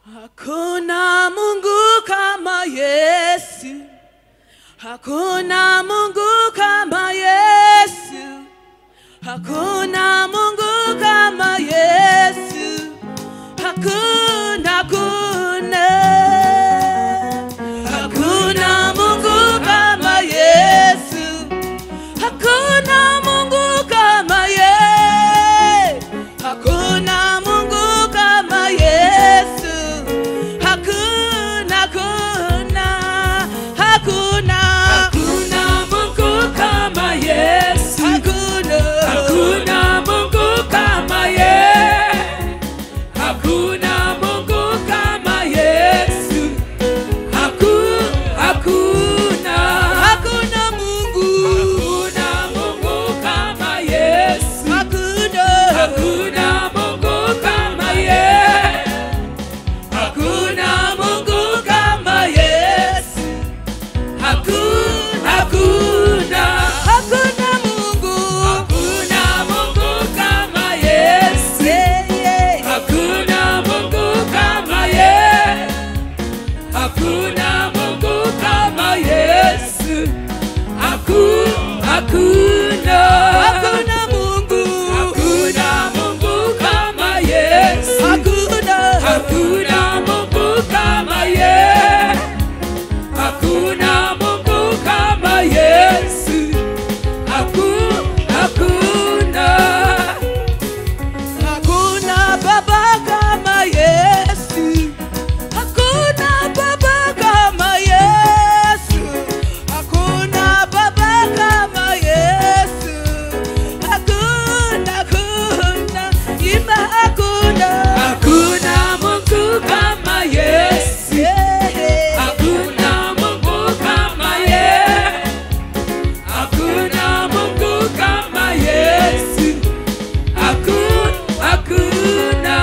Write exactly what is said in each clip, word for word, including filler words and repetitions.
Hakuna Mungu kama Yesu. Hakuna Mungu kama Yesu. Hakuna Mungu kama Yesu. Hakuna, hakuna. Hakuna Mungu kama Yesu. Hakuna Mungu kama Yesu. Hakuna Mungu kama Yesu. Hakuna, hakuna, hakuna. Hakuna Mungu kama Yesu. Hakuna. Hakuna Mungu kama Yesu. Hakuna Mungu kama Yesu. Haku, hakuna. Hakuna Mungu. Hakuna Mungu kama Yesu. Hakuna. Hakuna Mungu kama Yesu. Hakuna Mungu kama Yesu. Haku, hakuna. Hakuna Mungu. Hakuna Mungu kama Yesu. Yeah, yeah. Hakuna Mungu kama Yesu. Hakuna Mungu kama Yesu. Haku, hakuna. Hakuna Mungu. Hakuna Mungu kama Yesu. Hakuna. Hakuna Mungu kama Yesu. Hakuna Mungu kama Yesu. Haku, hakuna. Hakuna Baba kama Yesu. Hakuna Baba kama Yesu. Hakuna Baba kama Yesu. Hakuna, hakuna. Imba hakuna. Hakuna Mungu kama Yesu. Yeah, yeah. Hakuna Mungu kama Yesu. Hakuna Mungu kama Yesu. Haku, hakuna.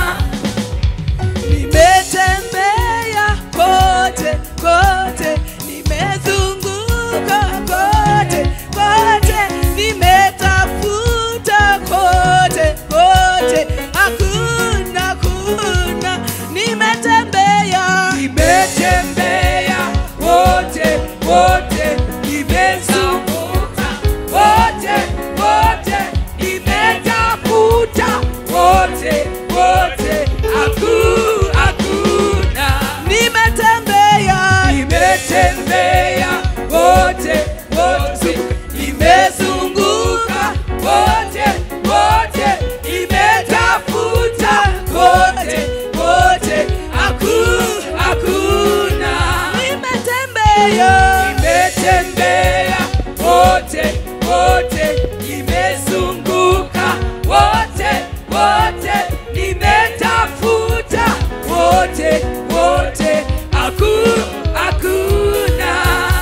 Nimetembea kote kote, nimezunguka kote kote, nimetafuta kote kote, hakuna hakuna. Nimetembea, Nimetembea wote wote, nimezunguka wote wote, nimetafuta wote wote, haku, hakuna. nimetembea, Nimetembea wote wote, nimezunguka wote wote, nimetafuta wote wote, haku, hakuna. nimetembea, Nimetembea wote wote, nimezunguka wote wote, nimetafuta wote wote, haku, hakuna.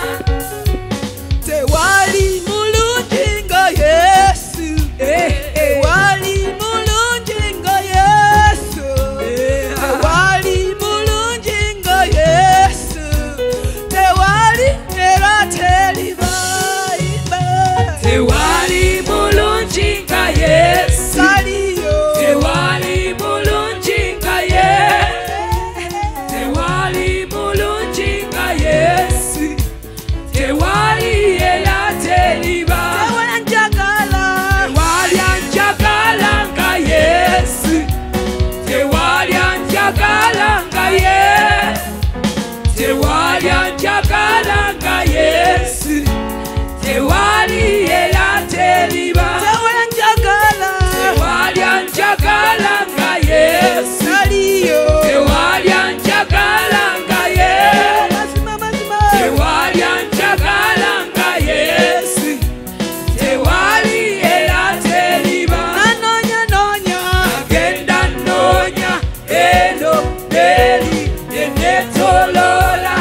tewali mulungi nga Yesu. Eh, eh. Tewali mulungi nga Yesu. Eh, ah. Tewali mulungi nga Yesu. Tewali era telibayiba. Tewali mulungi nga Yesu. Saliyo. Tewali mulungi nga Yesu. Tewali mulungi nga Yesu. Tewali era teliba. Tewali njagala. Tewali anjagala nga Yesu. Tewali anjagala nga Yesu. Tewali anjagala nga Yesu. Tewali era teliba. Tewali njagala. Tewali anjagala nga Yesu. Saliyo. Tewali anjagala nga Yesu. Mazima, mazima. Tewali anjagala nga Yesu. Tewali era teliba. Anonya, nonya. Agenda nonya eno neli nenetolola,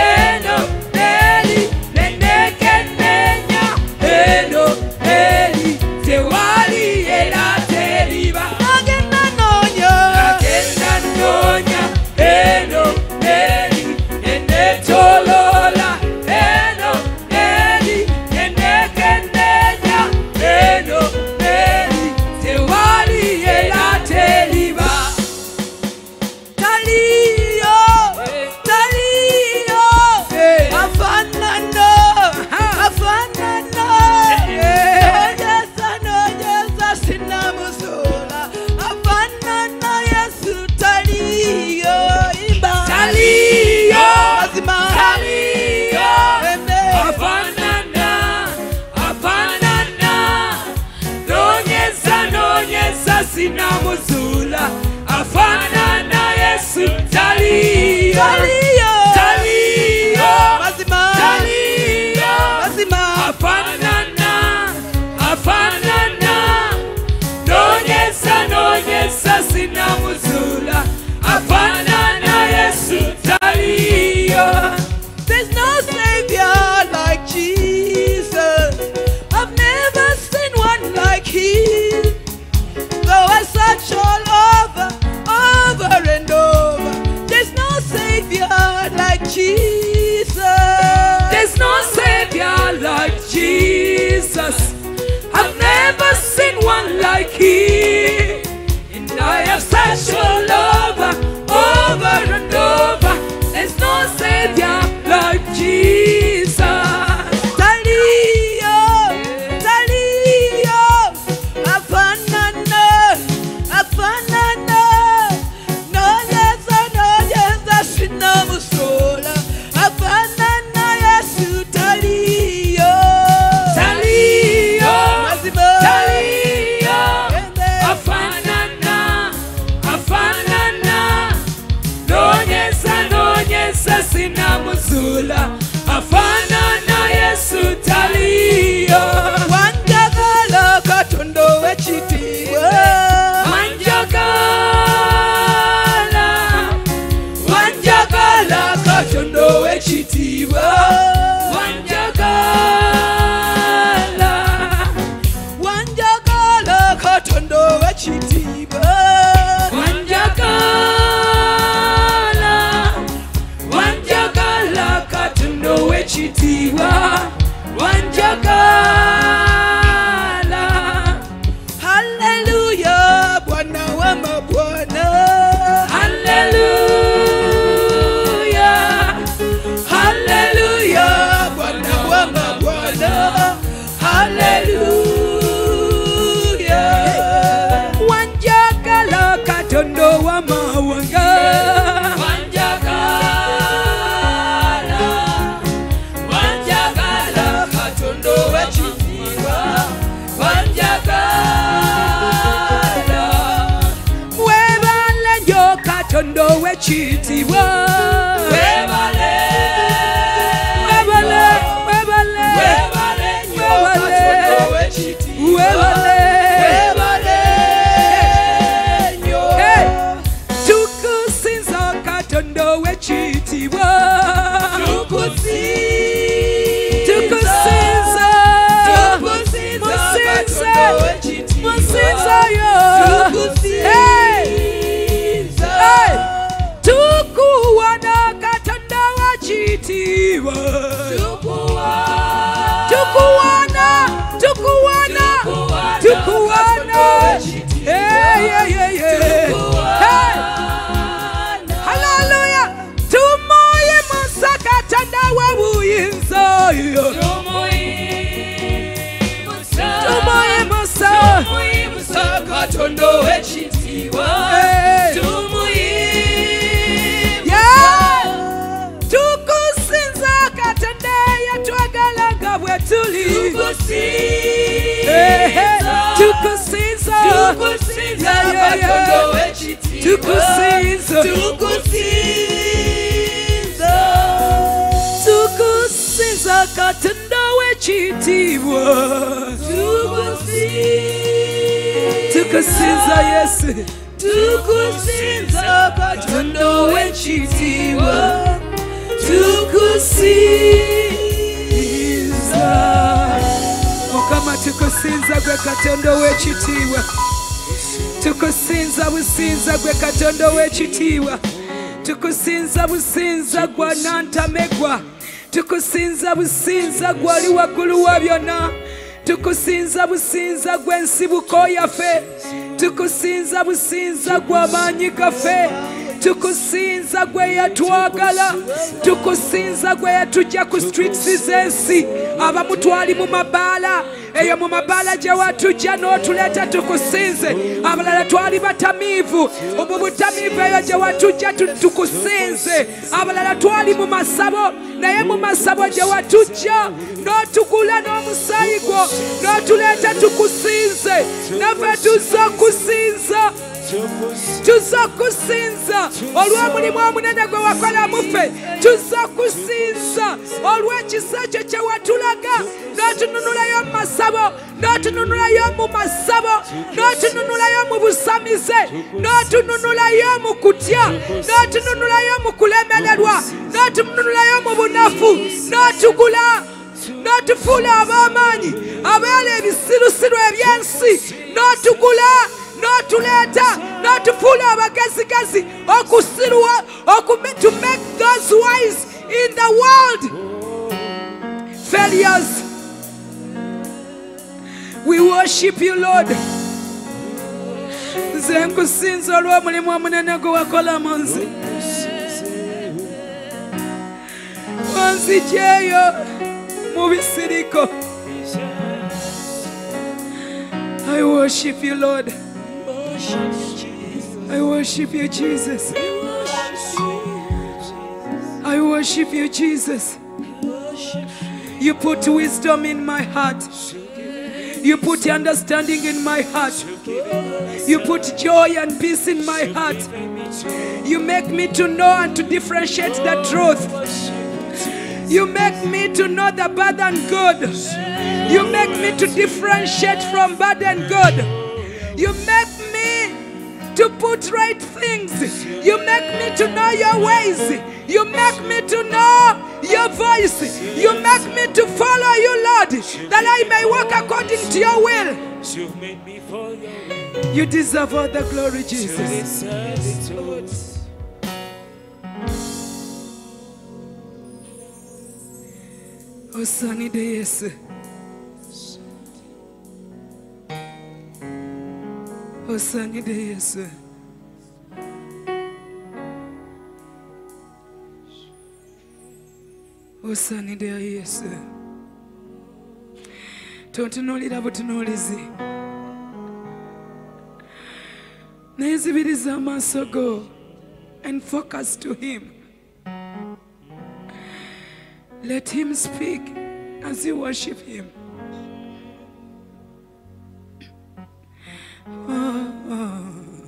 eno neli nenekenenya, eno neli sinamuzula afanana Yesu taliyo Taliyo taliyo mazima taliyo mazima afanana afanana nonyesa nonyesa sinamuzula afanana Yesu taliyo. There's no savior like Jesus. I've never seen one like him. Though I search all over, over and over, there's no savior like Jesus. There's no savior like Jesus. I've never seen one like him. And I have searched all over, over and over. There's no savior like Jesus. Taliyo, taliyo, afanana, afanana, nonyesa, nonyesa, sinamusola, afanana Yesu taliyo, Taliyo, mazima, taliyo, Amen. afanana, afanana, nonyesa, nonyesa, sinamuzula, afanana Yesu taliyo. Wanjagala katondo wechitiwa, Wanjagala, wanjagala katondo wechitiwa. Wanjagala, wanjagala katondo wechitiwa, wanjagala, wanjagala katondo wechitiwa. Wanjagala. hallelujah, Bwana wa mabwana, Hallelujah, hallelujah, Bwana wa mabwana, hallelujah. wanjagala katondo wa mawanga. Wanjagala, wanjagala katondo wechitiwa. Wanjagala, webale nyo katondo wechitiwa. Webale, webale, webale, webale nyo katondo wechitiwa. Webale, webale nyo. Hey, tukusinza katondo wechitiwa. Tukusinza, tukusinza, tukusinza, musinza yo. Hey, hey, tukuwana katondo wechitiwa. Tukuwana, tukuwana, tukuwana. Hey, hey, hey, hey. Hey, hallelujah. Tumoye musaka tanda wa buyinzo yo. Tumoye musa, katondo wechitiwa. Yeah. Tukusinza katanda yatwagalanga bwetuli. Hey, hey. Tukusinza, Tukusinza yeah, yeah, yeah. katondo wechitiwa, Tukusinza, tukusinza, tukusinza katondo wechitiwa. Tukusinza Yesu, tukusinza katondo wechitiwa, tukusinza. Mukama tukusinza gwe katondo wechitiwa. Tukusinza businza gwe katondo wechitiwa. Tukusinza businza gwa nantamegwa. Tukusinza businza gwali waggulu wa byonna. Tukusinza businza gw'ensibuko yaffe. Tukusinza businza gw'amaanyi gaffe. Tukusinza gwe yatwagala. Tukusinza gwe yatujja ku streets z'ensi. Abamu twali mu mabaala, eyo mu mabaala gye watujja n'otuleeta tukusinze. Abalala twali batamiivu, mu butamiivu eyo gye watujja tukusinze. Abalala twali mu masabo, naye mu masabo gye watujja n'otugula n'omusaayi gwo n'otuleeta tukusinze. Naffe tuzza kusinza, tuzza kusinza olw'omulimu omunene gwe wakola mu ffe. Tuzza kusinza olw'ekisa kyo kye watulaga n'otununulayo mu masabo, n'otununulayo mu masabo, n'otununulayo mu busamize, n'otununulayo mu kutya, n'otununulayo mu kulemererwa, n'otununulayo mu bunafu, n'otugula n'otufuula ab'amaanyi abeera ebisirusiru eby'ensi, n'otugula n'otuleeta n'otufuula abagezigezi okusirwa to make those wise in the world failures. We worship you, Lord. Nze nkusinza olw'omulimu omunene gwe wakola mu nze. Wanziggyeyo mu bisiriko. I worship you, Lord. I worship you, Jesus. I worship you, Jesus. You put wisdom in my heart. You put understanding in my heart. You put joy and peace in my heart. You make me to know and to differentiate the truth. You make me to know the bad and good. You make me to differentiate from bad and good. You make me to put right things. You make me to know your ways. You make me to know your voice. You make me to follow you, Lord, that I may walk according to your will. You deserve all the glory, Jesus. Oh, sunny days. Oh, sunny days. Oh, sunny days. Tontunulira butunulizi. Nezibiriza amaaso go and focus to him. Let him speak as you worship him. Oh, oh.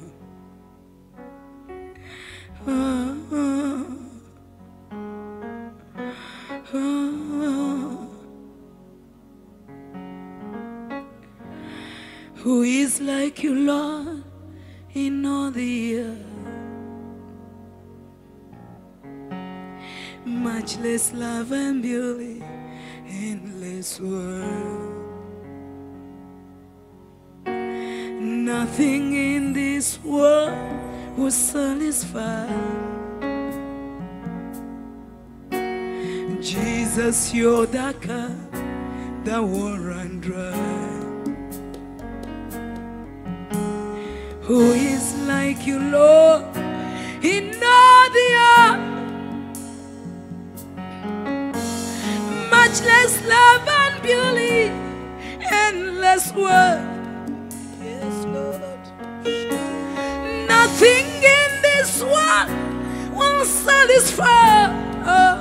Oh, oh. Oh. Who is like you, Lord, in all the earth? Much less love and beauty, endless world. Nothing in this world will satisfy. Jesus, you're the cup that won't run dry. Who is like you, Lord, in all the earth? Much less love and beauty, endless world. Yes, Lord. Nothing in this world will satisfy. Oh.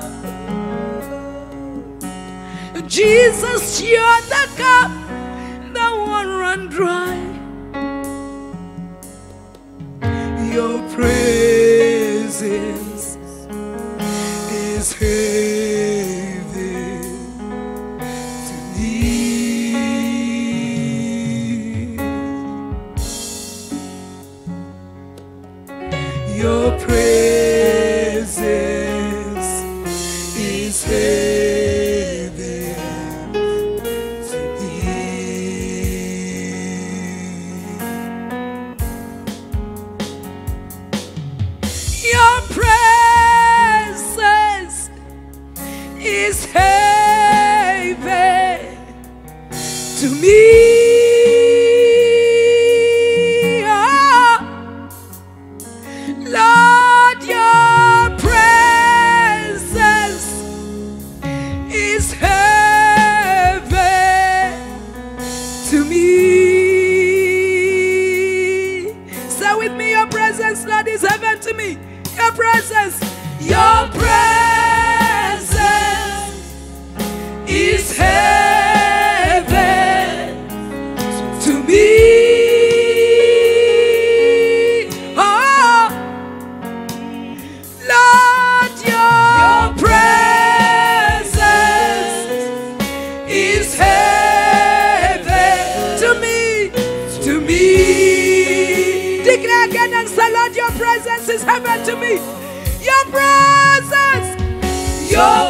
Jesus, you're the cup that won't run dry. Your presence is heavy to me. Your presence is heavy to me. Your presence is heavy to me. Oh, Lord, your presence is heavy your presence. Your presence is heaven to me. Oh, Lord, your presence is heaven to me, to me. Declare again and say, Lord, your presence is heaven to me. Your presence, your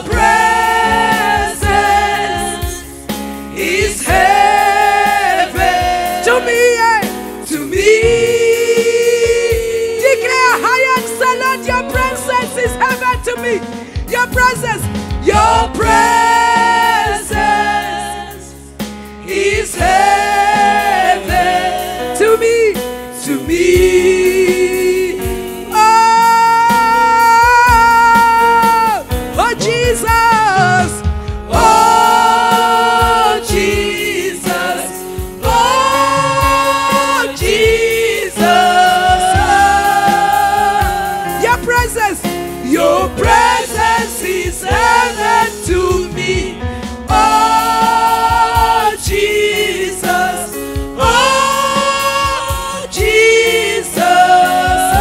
presence is heaven to me, yeah, to me. Declare high and say, Lord, your presence is heaven to me. Your presence, your presence is heaven to me, to me. Your presence is heaven to me. Oh, Jesus. Oh, Jesus.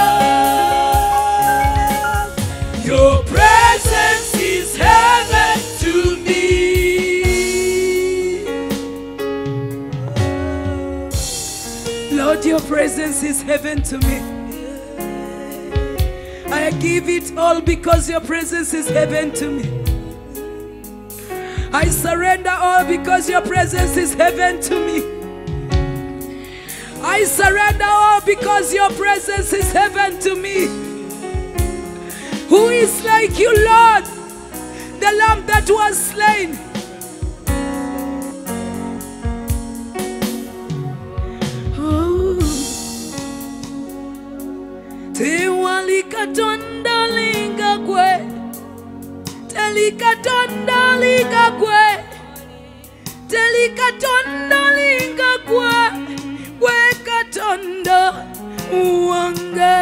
Your presence is heaven to me. Lord, your presence is heaven to me. I give it all because your presence is heaven to me. I surrender all because your presence is heaven to me. I surrender all because your presence is heaven to me. Who is like you, Lord? The lamb that was slain. Telikatonda linga kwe, telikatonda linga kwe, telikatonda linga kwe, kwe katonda uwange,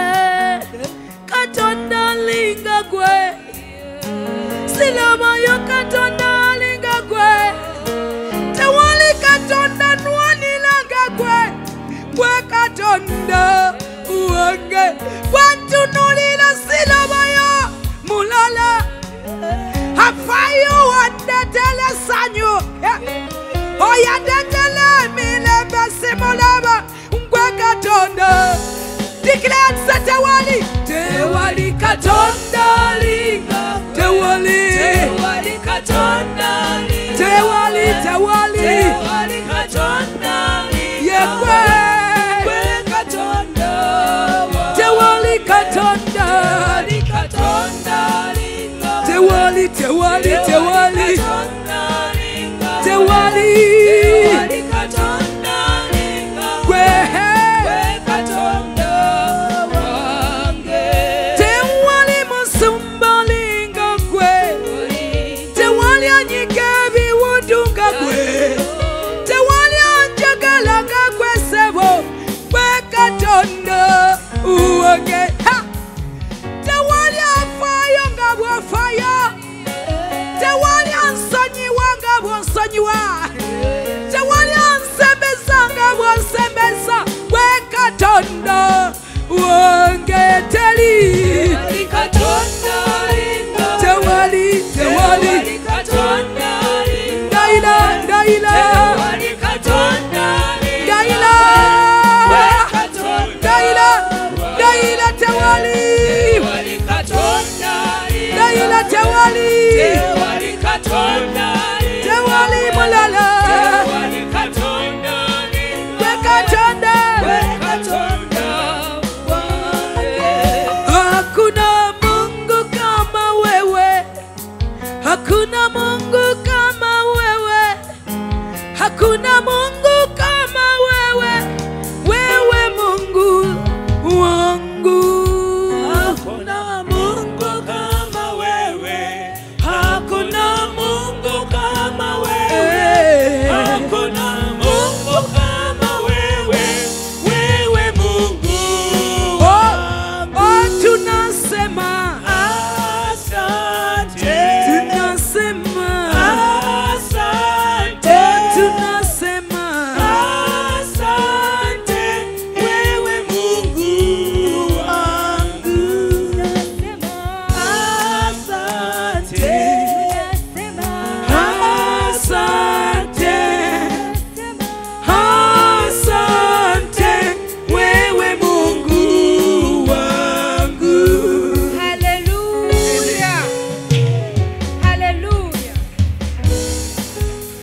katonda linga kwe, silama yo katonda linga kwe, tewali katonda nwani langa kwe, kwe katonda uwange. Nulila silabaya mulala hafayo wande tele sanyo oya detele mile besi mulaba ngwe katonda. Declare sa tewali tewali katonda linga tewali tewali katonda linga tewali tewali tewali katonda linga yekwe kwe katonda tewali katonda tewali tewali tewali tewali kwe tewali musumba linga kwe tewali anyikebi wudunga kwe tewali anjagalaga kwe sebo kwe katonda uwage. Tewali afayo ngabwo fire, tewali ansonyiwa ngabwo nsonyiwa, tewali ansembeza ngabwo nsembeza, kwe katonda uwage teli. Tewali, tewali, daila, daila, daila, daila, daila tewali, daila tewali, tewali mulala, kwe katonda. Hakuna Mungu kama wewe, hakuna Mungu kama wewe, hakuna Mungu kama wewe, wewe Mungu wangu. Hakuna